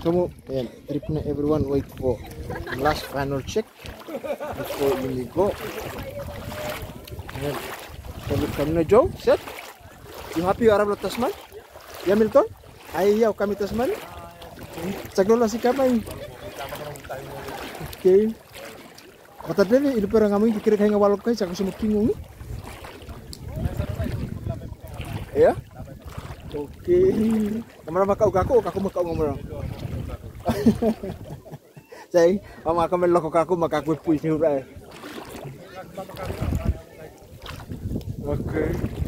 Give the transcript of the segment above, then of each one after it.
Kamu, ayan, trip na everyone wait for last final check before we go. Ayan, kami na Joe, set. You happy you arrived at Tasman? Ya Milton? Ayaw kami Tasman? Saglola si kamay. Okay. Kata dia ini perang kami kira kaya ngawalok kay sa sumukingung. Ya? Okay. Kamera makau kako makau ngomong. Saya, mama kami loko kako makaku puis ni urai. Okay.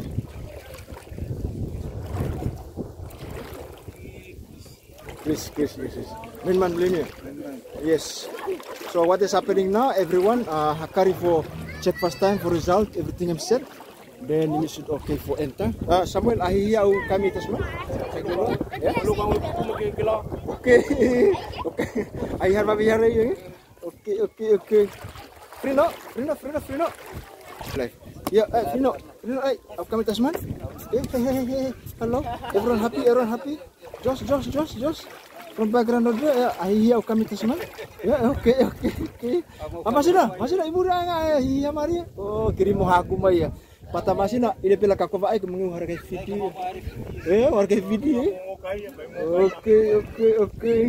Please. Minman belinya. Yes. So what is happening now? Everyone, Hakari for check first time for result. Everything I'm set. Then you should okay for enter. Samuel, ahiya kami Tasman. Ya. Okay. Ahiya babiyare ya. Okay. Frino. Live. Ya, Frino, ay, kami Tasman. Hey. Hello. Everyone happy? Josh. From background dia, ahiya kami Tasman. Ya, okay. Masih dah ibu dah ahiya mari. Oh, kirim aku mah ya. Pata masina ile pela kakova ay kumungu harga video. Harga video. Okay.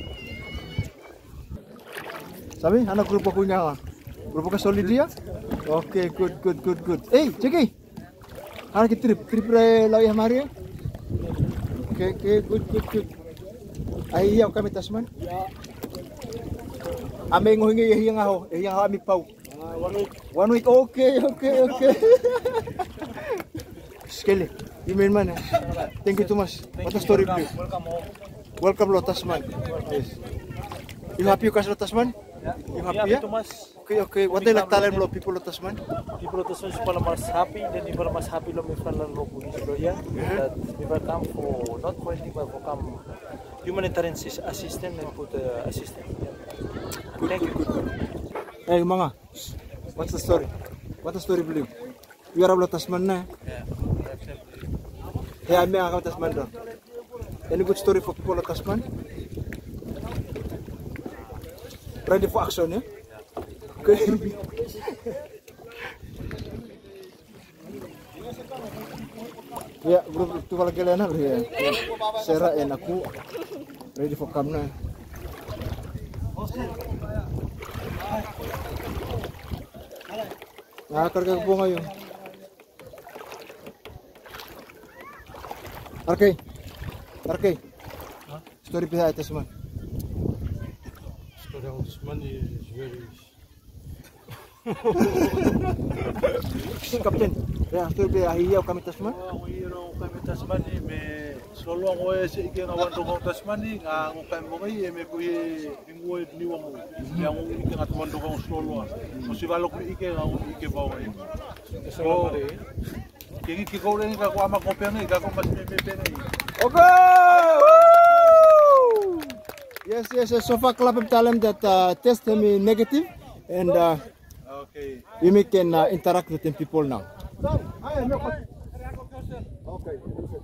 Sabi, anak grupo ko niya. Grupo ka solid dia? Okay, good. Ceki. Harga trip lawih mari. Okay, good. Ayaw kami Tasman. Ame ngohingi iyang aho ami pau. 1 week. Okay. Sekali. You mean man. Thank you too much. What a story please. Welcome lo Tasman. Yes. You happy you kasih lo Tasman? You happy ya? Okay. What they like tell lo people lo Tasman? People lo Tasman super mas happy dan people mas happy lo may falan lo pulis lo ya. That people come for not for anything but for come humanitarian assistance and put assistance. Thank you. Hey mga. What's the story? What the story believe? You are lo Tasman na. Yeah, I'm a Tasman do. Any good story for people lo Tasman? Ready for action, ya? Okay. Ya, grup tu kalau kalian nak ya. Sera en aku ready for come na. Nah, karga ko ngayon. Okay. Story behind Tasman. Story of Tasman is very. Kapten, ya story behind hiyaw kami Tasman. Kami Tasman ni me solo ang oy sa ike nga wando ng Tasman ni nga ang kami mo ngay me ko ingwe ni wango. Yang ike nga wando ng solo. Musibalok ni ike nga ike bawo ngay. So, kini kiko rin ka ko ama ko pena ka ko mas pepe ni. Okay! Woo! Yes. So far, club of talent that test them negative, and Okay. we can interact with them people now. Okay.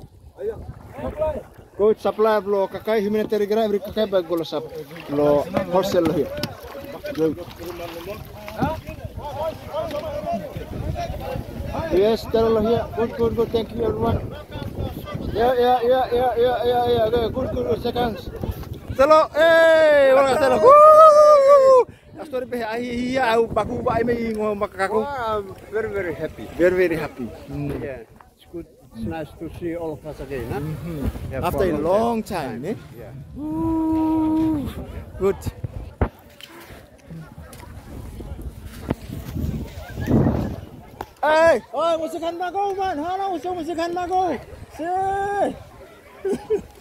Coach supply lo kakai humanitarian grant every kakai bag lo sap lo wholesale lo here. Yes, tell lo here. Good. Thank you everyone. Yeah. Good. Seconds. Telo, wala telo. Woo! Story pe ahiya au baku ba ay may makakaku. Very happy. Very happy. Yeah, it's good. It's nice to see all of us again. Huh? Yeah, After a for long time, eh? Yeah. Woo! Good. Hey! Oh, musikan bago man! Halo, musikan bago! Si!